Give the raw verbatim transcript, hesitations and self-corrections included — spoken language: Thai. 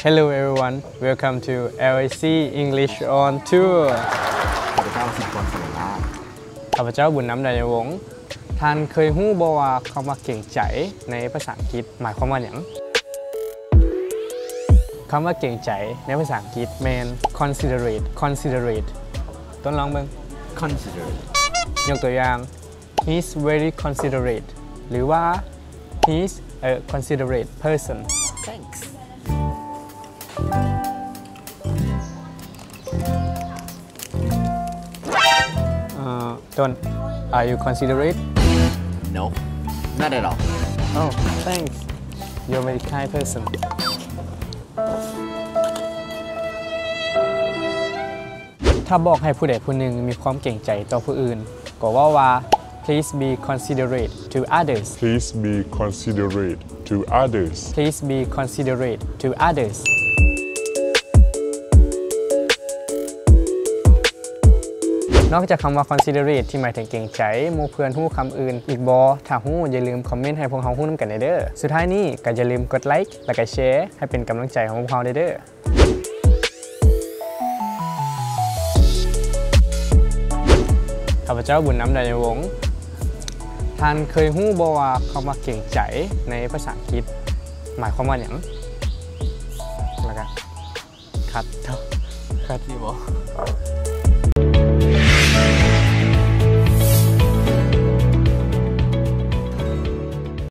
Hello everyone, welcome to L A C English on Tour ข้าพเจ้าสิบกรสมราชข้าพเจ้าบุญน้ำดายวงศ์ท่านเคยฮู้บ่ว่าคำว่าเก่งใจในภาษาอังกฤษหมายความว่าหยังคำว่าเก่งใจในภาษาอังกฤษแมน considerate considerate ต้นลองเบิ่ง considerate ยกตัวอย่าง he's very considerate หรือว่า he's a considerate person thanks uh, Don are you considerate no not at all oh thanks you're a very kind person ถ้าบอกให้ผู้ใดผู้หนึ่งมีความเก่งใจต่อผู้อื่นก็ว่าว่า please be considerate to others Please be considerate to others please be considerate to others นอกจากคำว่า considerate ที่หมายถึงเก่งใจหมู่เพื่อนฮู้คำอื่นอีกบอถ้าฮู้อย่าลืมคอมเมนต์ให้พวกเราฮู้นำกันเด้อสุดท้ายนี้ก็อย่าลืมกดไลค์และก็แชร์ให้เป็นกำลังใจของพวกเราเด้อข้าพเจ้าบุญน้ำดายวงศ์ท่านเคยฮู้บ่ว่าคำว่าเก่งใจในภาษาอังกฤษหมายความว่าหยังแล้วก็คัดเถอะคัดดีบ่